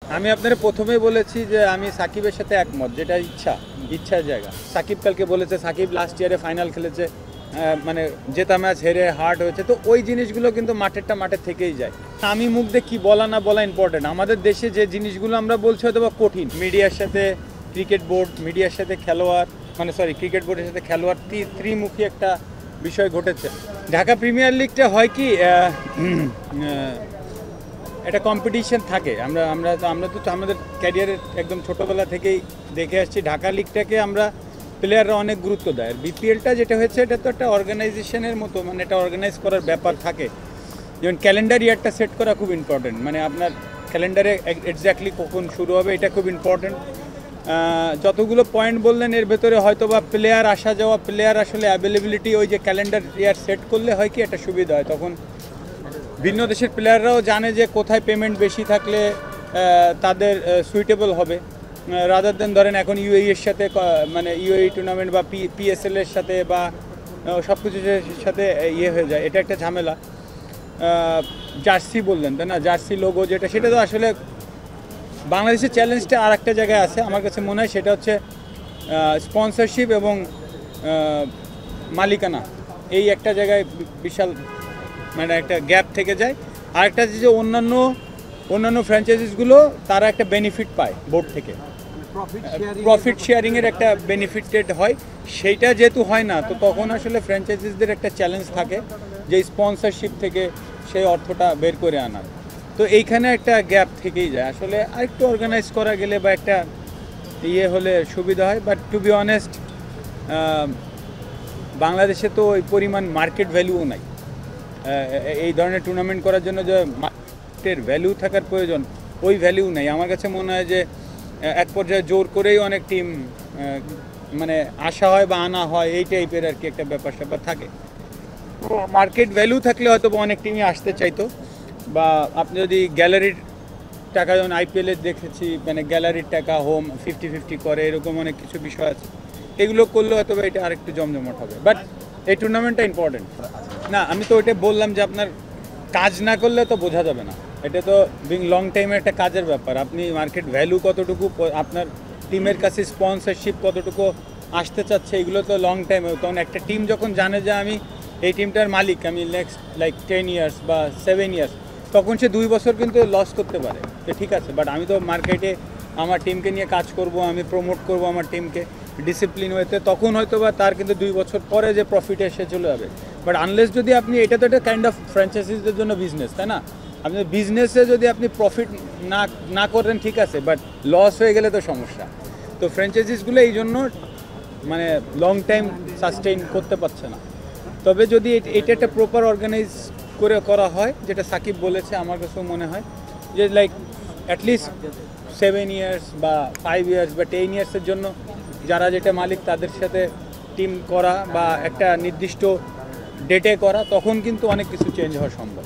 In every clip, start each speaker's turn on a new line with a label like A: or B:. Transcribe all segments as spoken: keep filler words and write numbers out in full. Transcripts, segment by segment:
A: আমি আপনাদের প্রথমেই বলেছি যে আমি সাকিবের সাথে একমত, যেটা ইচ্ছা ইচ্ছার জায়গা। সাকিব কালকে বলেছে সাকিব লাস্ট ইয়ারে ফাইনাল খেলেছে, মানে জেতা ম্যাচ হেরে হার্ট হয়েছে, তো ওই জিনিসগুলো কিন্তু মাঠেরটা মাঠের থেকেই যায়। আমি মুখ দিয়ে কী বলা না বলা ইম্পর্টেন্ট। আমাদের দেশে যে জিনিসগুলো আমরা বলছি হয়তো বা কঠিন, মিডিয়ার সাথে ক্রিকেট বোর্ড, মিডিয়ার সাথে খেলোয়াড়, মানে সরি ক্রিকেট বোর্ডের সাথে খেলোয়াড় ত্রিমুখী একটা বিষয় ঘটেছে। ঢাকা প্রিমিয়ার লিগটা হয় কি একটা কম্পিটিশন থাকে। আমরা আমরা আমরা তো আমাদের ক্যারিয়ারের একদম ছোটোবেলা থেকেই দেখে আসছি ঢাকা লিগটাকে আমরা প্লেয়াররা অনেক গুরুত্ব দেয়। আর বিপিএলটা যেটা হয়েছে এটা তো একটা অর্গানাইজেশনের মতো, মানে এটা অর্গানাইজ করার ব্যাপার থাকে। যেমন ক্যালেন্ডার ইয়ারটা সেট করা খুব ইম্পর্টেন্ট, মানে আপনার ক্যালেন্ডারে এক্স্যাক্টলি কখন শুরু হবে এটা খুব ইম্পর্টেন্ট। যতগুলো পয়েন্ট বললেন এর ভেতরে হয়তো বা প্লেয়ার আসা যাওয়া, প্লেয়ার আসলে অ্যাভেলেবিলিটি, ওই যে ক্যালেন্ডার ইয়ার সেট করলে হয় কি একটা সুবিধা হয়, তখন ভিন্ন দেশের প্লেয়াররাও জানে যে কোথায় পেমেন্ট বেশি থাকলে তাদের সুইটেবল হবে, রাদার দেন ধরেন এখন ইউএই এর সাথে, মানে ইউএই টুর্নামেন্ট বা পি পিএসএল এর সাথে বা সব কিছুর সাথে ইয়ে হয়ে যায়, এটা একটা ঝামেলা। জার্সি বললেন তাই না, জার্সি লোগো যেটা, সেটা তো আসলে বাংলাদেশের চ্যালেঞ্জটা আর একটা জায়গায় আছে আমার কাছে মনে হয়, সেটা হচ্ছে স্পন্সরশিপ এবং মালিকানা। এই একটা জায়গায় বিশাল মানে একটা গ্যাপ থেকে যায়। আরেকটা যে অন্যান্য অন্যান্য ফ্র্যাঞ্চাইজিসগুলো তারা একটা বেনিফিট পায় বোর্ড থেকে, প্রফিট শেয়ারিংয়ের একটা বেনিফিটেড হয়, সেইটা যেহেতু হয় না, তো তখন আসলে ফ্র্যাঞ্চাইজিসদের একটা চ্যালেঞ্জ থাকে যে স্পন্সরশিপ থেকে সেই অর্থটা বের করে আনার। তো এইখানে একটা গ্যাপ থেকেই যায়। আসলে আরেকটু অর্গানাইজ করা গেলে বা একটা ইয়ে হলে সুবিধা হয়। বাট টু বি অনেস্ট, বাংলাদেশে তো ওই পরিমাণ মার্কেট ভ্যালুও নাই। এই ধরনের টুর্নামেন্ট করার জন্য যে মার্কেটের ভ্যালু থাকার প্রয়োজন, ওই ভ্যালু নেই। আমার কাছে মনে হয় যে এক পর্যায়ে জোর করেই অনেক টিম মানে আসা হয় বা আনা হয়, এই টাইপের আর কি একটা ব্যাপার স্যাপার থাকে। মার্কেট ভ্যালু থাকলে হয়তো অনেক টিমই আসতে চাইতো। বা আপনি যদি গ্যালারির টাকা, যেমন আইপিএলে দেখেছি, মানে গ্যালারির টাকা হোম ফিফটি ফিফটি করে, এরকম অনেক কিছু বিষয় আছে, এগুলো করলে হয়তো এটা আরেকটু জমজমাট হবে। বাট এই টুর্নামেন্টটা ইম্পর্টেন্ট না, আমি তো ওইটা বললাম যে আপনার কাজ না করলে তো বোঝা যাবে না। এটা তো বিং লং টাইমের একটা কাজের ব্যাপার। আপনি মার্কেট ভ্যালু কতটুকু, আপনার টিমের কাছে স্পন্সরশিপ কতটুকু আসতে চাচ্ছে, এগুলো তো লং টাইমে। তখন একটা টিম যখন জানে যে আমি এই টিমটার মালিক, আমি নেক্সট লাইক টেন ইয়ার্স বা সেভেন ইয়ার্স, তখন সে দুই বছর কিন্তু লস করতে পারে, তো ঠিক আছে। বাট আমি তো মার্কেটে আমার টিমকে নিয়ে কাজ করব, আমি প্রমোট করব আমার টিমকে ডিসিপ্লিন ওয়েতে, তখন হয়তো বা তার কিন্তু দুই বছর পরে যে প্রফিটে এসে চলে যাবে। বাট আনলেস যদি আপনি, এটা তো একটা কাইন্ড অফ ফ্র্যাঞ্চাইজিসদের জন্য বিজনেস, তাই না? আপনি বিজনেসে যদি আপনি প্রফিট না না করেন ঠিক আছে, বাট লস হয়ে গেলে তো সমস্যা। তো ফ্র্যাঞ্চাইজিসগুলো এই জন্য মানে লং টাইম সাস্টেইন করতে পারছে না। তবে যদি এটা একটা প্রপার অর্গানাইজ করে করা হয়, যেটা সাকিব বলেছে, আমার কাছেও মনে হয় যে লাইক অ্যাটলিস্ট সেভেন ইয়ার্স বা ফাইভ ইয়ার্স বা টেন ইয়ার্সের জন্য যারা যেটা মালিক তাদের সাথে টিম করা বা একটা নির্দিষ্ট ডেটে করা, তখন কিন্তু অনেক কিছু চেঞ্জ হওয়া সম্ভব।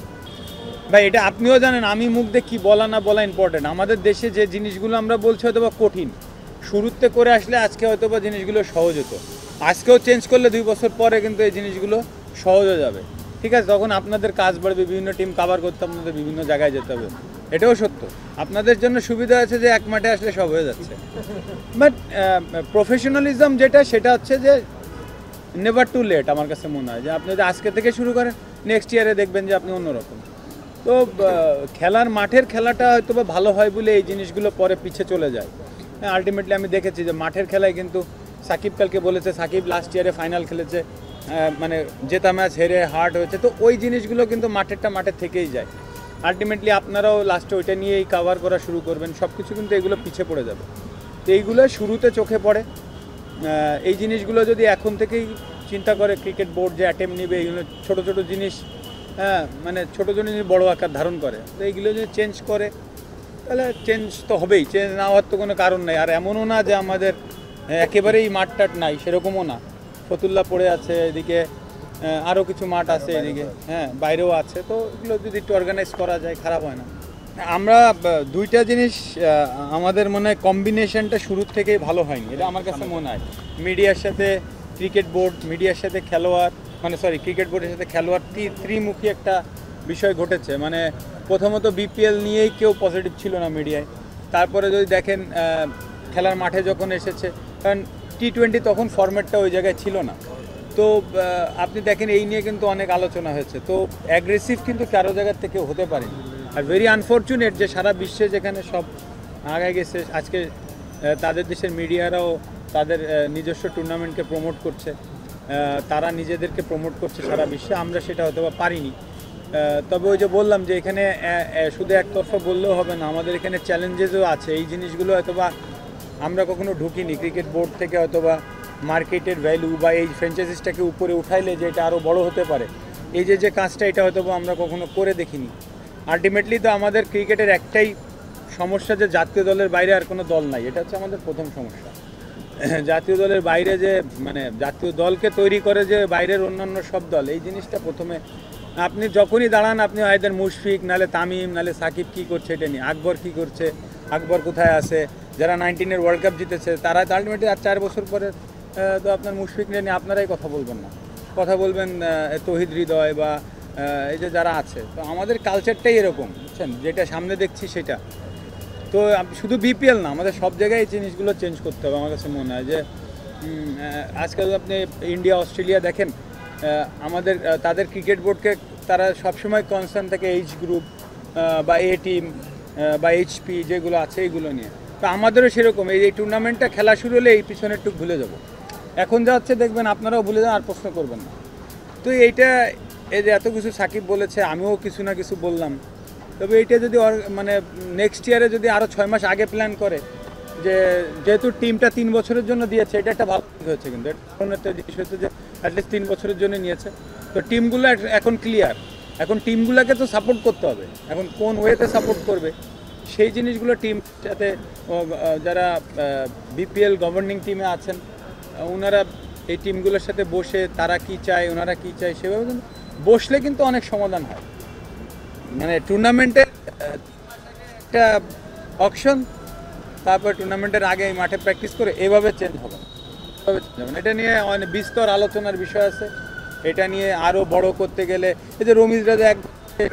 A: ভাই এটা আপনিও জানেন, আমি মুখ দিয়ে কী বলা না বলা ইম্পর্টেন্ট। আমাদের দেশে যে জিনিসগুলো আমরা বলছি হয়তো বা কঠিন, শুরুতে করে আসলে আজকে হয়তো বা জিনিসগুলো সহজ হতো। আজকেও চেঞ্জ করলে দুই বছর পরে কিন্তু এই জিনিসগুলো সহজ হয়ে যাবে, ঠিক আছে? তখন আপনাদের কাজ বাড়বে, বিভিন্ন টিম কাভার করতে আপনাদের বিভিন্ন জায়গায় যেতে হবে, এটাও সত্য। আপনাদের জন্য সুবিধা আছে যে এক মাঠে আসলে সব হয়ে যাচ্ছে। বাট প্রফেশনালিজম যেটা, সেটা হচ্ছে যে নেভার টু লেট। আমার কাছে মনে হয় যে আপনি যদি আজকে থেকে শুরু করেন, নেক্সট ইয়ারে দেখবেন যে আপনি অন্যরকম। তো খেলার মাঠের খেলাটা হয়তো বা ভালো হয় বলে এই জিনিসগুলো পরে পিছিয়ে চলে যায়। হ্যাঁ, আলটিমেটলি আমি দেখেছি যে মাঠের খেলায় কিন্তু সাকিব কালকে বলেছে সাকিব লাস্ট ইয়ারে ফাইনাল খেলেছে, মানে জেতা ম্যাচ হেরে হার্ট হয়েছে, তো ওই জিনিসগুলো কিন্তু মাঠেরটা মাঠের থেকেই যায়। আলটিমেটলি আপনারাও লাস্টে ওইটা নিয়েই কাভার করা শুরু করবেন, সব কিছু কিন্তু এগুলো পিছিয়ে পড়ে যাবে। তো এইগুলো শুরুতে চোখে পড়ে। এই জিনিসগুলো যদি এখন থেকেই চিন্তা করে ক্রিকেট বোর্ড যে অ্যাটেম্প নেবে, এইগুলো ছোটো ছোটো জিনিস, হ্যাঁ মানে ছোটো ছোটো জিনিস বড়ো আকার ধারণ করে, তো এইগুলো যদি চেঞ্জ করে তাহলে চেঞ্জ তো হবেই। চেঞ্জ না হওয়ার তো কোনো কারণ নেই। আর এমনও না যে আমাদের একেবারেই মাঠ টাট নাই, সেরকমও না। ফতুল্লা পড়ে আছে, এদিকে আরও কিছু মাঠ আছে, এদিকে হ্যাঁ বাইরেও আছে। তো এগুলো যদি একটু অর্গানাইজ করা যায় খারাপ হয় না। আমরা দুইটা জিনিস আমাদের মনে হয় কম্বিনেশনটা শুরুর থেকেই ভালো হয়নি, এটা আমার কাছে মনে হয়। মিডিয়ার সাথে ক্রিকেট বোর্ড, মিডিয়ার সাথে খেলোয়াড়, মানে সরি ক্রিকেট বোর্ডের সাথে খেলোয়াড় ত্রিমুখী একটা বিষয় ঘটেছে। মানে প্রথমত বিপিএল নিয়েই কেউ পজিটিভ ছিল না মিডিয়ায়, তারপরে যদি দেখেন খেলার মাঠে যখন এসেছে, কারণ টি টোয়েন্টি তখন ফরম্যাটটা ওই জায়গায় ছিল না, তো আপনি দেখেন এই নিয়ে কিন্তু অনেক আলোচনা হয়েছে। তো অ্যাগ্রেসিভ কিন্তু কারো জায়গার থেকে হতে পারেনি। আর ভেরি আনফর্চুনেট যে সারা বিশ্বে যেখানে সব আগে গেছে, আজকে তাদের দেশের মিডিয়ারাও তাদের নিজস্ব টুর্নামেন্টকে প্রমোট করছে, তারা নিজেদেরকে প্রমোট করছে সারা বিশ্বে, আমরা সেটা হয়তো বা পারিনি। তবে ওই যে বললাম যে এখানে শুধু একতরফা বললেও হবে না, আমাদের এখানে চ্যালেঞ্জেসও আছে। এই জিনিসগুলো হয়তো বা আমরা কখনো ঢুকিনি। ক্রিকেট বোর্ড থেকে হয়তো বা মার্কেটের ভ্যালু বা এই ফ্র্যাঞ্চাইজিসটাকে উপরে উঠাইলে যে এটা আরও বড় হতে পারে, এই যে যে কাজটা, এটা হয়তো বা আমরা কখনো করে দেখিনি। আলটিমেটলি তো আমাদের ক্রিকেটের একটাই সমস্যা যে জাতীয় দলের বাইরে আর কোনো দল নাই, এটা হচ্ছে আমাদের প্রথম সমস্যা। জাতীয় দলের বাইরে যে মানে জাতীয় দলকে তৈরি করে যে বাইরের অন্যান্য সব দল, এই জিনিসটা প্রথমে আপনি যখনই দাঁড়ান আপনি আইদার মুশফিক, নাহলে তামিম, নাহলে সাকিব কী করছে এটা নিয়ে, আকবর কী করছে, আকবর কোথায় আছে, যারা নাইনটিনের ওয়ার্ল্ড কাপ জিতেছে তারা তো আলটিমেটলি আর চার বছর পরে তো আপনার মুশফিক নিয়ে আপনারাই কথা বলবেন না, কথা বলবেন তৌহিদ হৃদয় বা এই যে যারা আছে। তো আমাদের কালচারটাই এরকম, বুঝছেন, যেটা সামনে দেখছি সেটা। তো শুধু বিপিএল না, আমাদের সব জায়গায় এই জিনিসগুলো চেঞ্জ করতে হবে। আমার কাছে মনে হয় যে আজকাল আপনি ইন্ডিয়া অস্ট্রেলিয়া দেখেন, আমাদের তাদের ক্রিকেট বোর্ডকে তারা সবসময় কনসার্ন থাকে এইচ গ্রুপ বা এ টিম বা এইচপি যেগুলো আছে এইগুলো নিয়ে। তো আমাদেরও সেরকম, এই এই টুর্নামেন্টটা খেলা শুরু হলে এই পিছনে একটু ভুলে যাব। এখন যা হচ্ছে দেখবেন আপনারাও ভুলে যান, আর প্রশ্ন করবেন না। তো এইটা এই যে এত কিছু সাকিব বলেছে, আমিও কিছু না কিছু বললাম, তবে এইটা যদি মানে নেক্সট ইয়ারে যদি আরও ছয় মাস আগে প্ল্যান করে, যে যেহেতু টিমটা তিন বছরের জন্য দিয়েছে, এটা একটা ভালো হয়েছে। কিন্তু একটা জিনিস হচ্ছে যে অ্যাটলিস্ট তিন বছরের জন্য নিয়েছে, তো টিমগুলো এখন ক্লিয়ার। এখন টিমগুলোকে তো সাপোর্ট করতে হবে, এখন কোন ওয়েতে সাপোর্ট করবে সেই জিনিসগুলো টিম, যাতে যারা বিপিএল গভর্নিং টিমে আছেন ওনারা এই টিমগুলোর সাথে বসে তারা কি চায়, ওনারা কি চায় সেভাবে বসলে কিন্তু অনেক সমাধান হয়। মানে টুর্নামেন্টের একটা অকশন, তারপর টুর্নামেন্টের আগে এই মাঠে প্র্যাকটিস করে এভাবে চেঞ্জ হবে, এটা নিয়ে অনেক বিস্তর আলোচনার বিষয় আছে। এটা নিয়ে আরও বড় করতে গেলে এই যে রমিজ রাজা এক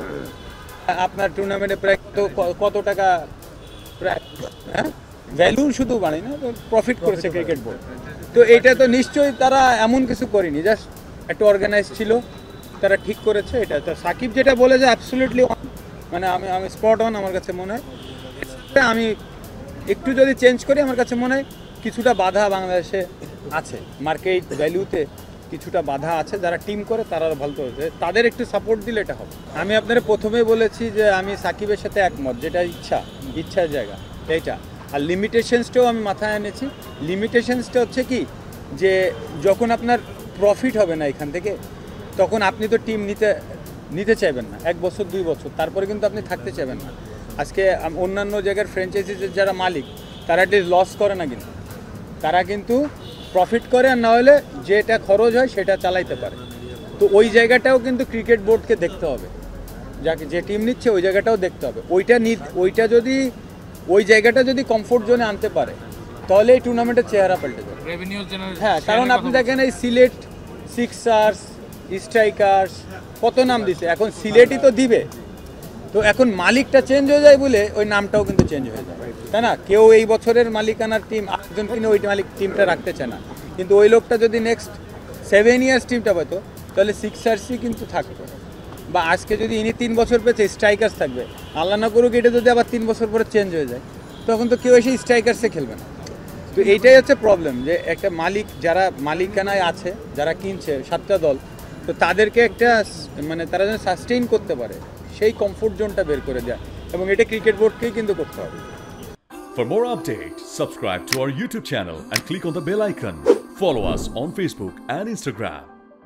A: আপনার টুর্নামেন্টে প্রায় কত টাকা প্রায় হ্যাঁ ভ্যালু শুধু বাড়ে না, প্রফিট করেছে ক্রিকেট বোর্ড। তো এটা তো নিশ্চয়ই তারা এমন কিছু করেনি, জাস্ট একটু অর্গানাইজ ছিল, তারা ঠিক করেছে এটা। তো সাকিব যেটা বলেছে অ্যাবসলিউটলি মানে আমি আমি স্পট অন আমার কাছে মনে হয়। আমি একটু যদি চেঞ্জ করি আমার কাছে মনে হয় কিছুটা বাধা বাংলাদেশে আছে, মার্কেট ভ্যালুতে কিছুটা বাধা আছে। যারা টিম করে তারা ভালো হয়েছে, তাদের একটু সাপোর্ট দিলে এটা হবে। আমি আপনারা প্রথমেই বলেছি যে আমি সাকিবের সাথে একমত, যেটা ইচ্ছা ইচ্ছার জায়গা এইটা। আর লিমিটেশনসটাও আমি মাথায় এনেছি। লিমিটেশনসটা হচ্ছে কি, যে যখন আপনার প্রফিট হবে না এখান থেকে, তখন আপনি তো টিম নিতে নিতে চাইবেন না এক বছর দুই বছর, তারপরে কিন্তু আপনি থাকতে চাইবেন না। আজকে অন্যান্য জায়গার ফ্র্যাঞ্চাইজিসের যারা মালিক তারা অ্যাটলিস্ট লস করে না, কিন্তু তারা কিন্তু প্রফিট করে, আর না হলে যেটা খরচ হয় সেটা চালাইতে পারে। তো ওই জায়গাটাও কিন্তু ক্রিকেট বোর্ডকে দেখতে হবে, যাকে যে টিম নিচ্ছে ওই জায়গাটাও দেখতে হবে। ওইটা ওইটা যদি ওই জায়গাটা যদি কমফোর্ট জোনে আনতে পারে, তাহলে এই টুর্নামেন্টের চেহারা পাল্টে যাবে। হ্যাঁ, কারণ আপনি দেখেন এই সিলেট সিক্সার্স, স্ট্রাইকার্স কত নাম দিছে, এখন সিলেটই তো দিবে। তো এখন মালিকটা চেঞ্জ হয়ে যায় বলে ওই নামটাও কিন্তু চেঞ্জ হয়ে যায়, তাই না? কেউ এই বছরের মালিকানার টিম একজন কিনে ওই মালিক টিমটা রাখতে চায় না, কিন্তু ওই লোকটা যদি নেক্সট সেভেন ইয়ার্স টিমটা পেতো তাহলে সিক্সার্সই কিন্তু থাকতো। বা আজকে যদি ইনি তিন বছর পেয়েছে, স্ট্রাইকার্স থাকবে। আল্লাহ না করুক এটা যদি আবার তিন বছর পরে চেঞ্জ হয়ে যায়, তখন তো কেউ এসে স্ট্রাইকার্সে খেলবে না। তো এইটাই হচ্ছে প্রবলেম, যে একটা মালিক যারা মালিকানায় আছে, যারা কিনছে সাতটা দল, তো তাদেরকে একটা মানে তারা যেন সাস্টেইন করতে পারে সেই কমফোর্ট জোনটা বের করে দেয়, এবং এটা ক্রিকেট বোর্ডকেই কিন্তু করতে হবে।
B: For more updates, subscribe to our YouTube channel and click on the bell icon. Follow us on Facebook and Instagram.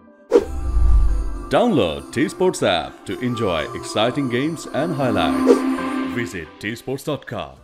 B: Download TSports app to enjoy exciting games and highlights. Visit T sports dot com.